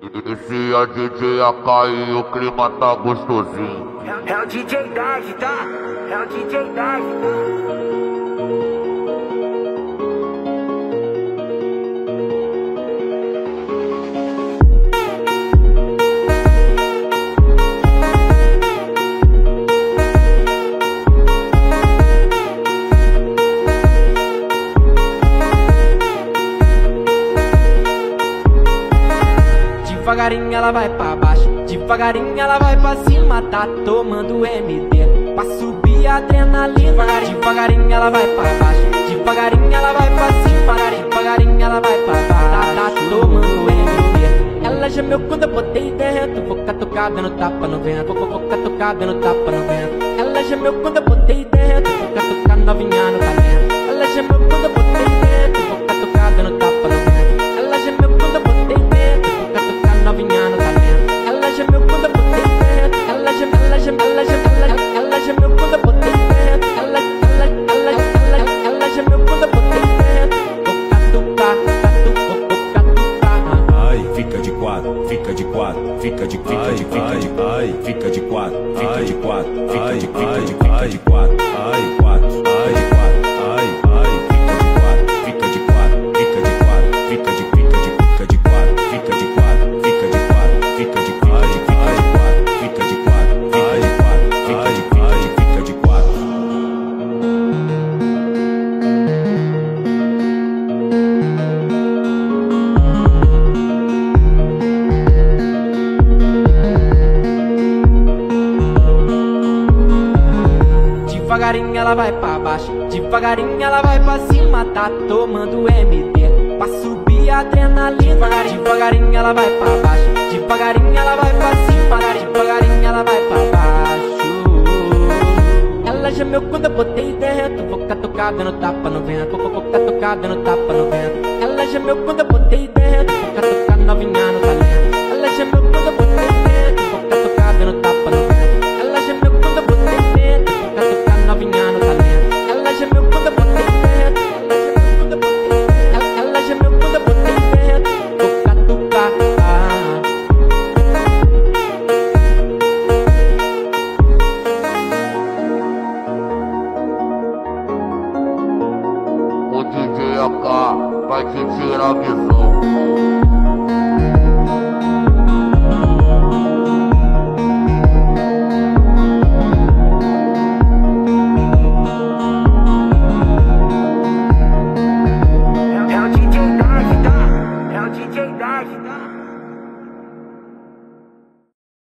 Esse é DJ AK e o clima tá gostosinho. É o DJ Dag, tá? É o DJ Dag, tá? Devagarinho ela vai pra baixo, devagarinho ela vai pra cima, tá tomando MD pra subir a adrenalina. Devagarinho ela vai pra baixo, devagarinho ela vai pra cima, devagarinho ela vai pra baixo, tá tomando MD. Ela gemeu quando eu botei dentro, vou catucar dando tapa no vento, vou catucar dando tapa no vento. Ela gemeu quando eu botei dentro, vou catucar novinha no talento. Ela gemeu quando eu botei dentro, vou catucar dando tapa no vento. Ela gemeu quando eu botei dentro, vou catucar novinha no talento. Ela gemeu quando eu botei dentro, ela gemeu quando eu botei dentro. Ela gemeu quando eu botei dentro, vou catucar, vou catucar. Ai, fica de quatro, fica de quatro, fica de ai, fica de quatro, fica de quatro, fica de quatro, ai, quatro, ai, quatro, ai, fica de quatro, fica de quatro, fica de quatro, fica de quatro, fica de quatro, fica de quatro, fica de quatro, fica de quatro, fica de quatro. Devagarinho ela vai pra baixo, devagarinho ela vai pra cima, tá tomando MD pra subir a adrenalina. Devagarinho ela vai pra baixo, devagarinho ela vai pra cima, devagarinho ela vai pra baixo. Ela gemeu quando eu botei dentro, vou catucar dando tapa no vento, vou catucar dando tapa no vento. Ela gemeu quando eu botei dentro, vou catucar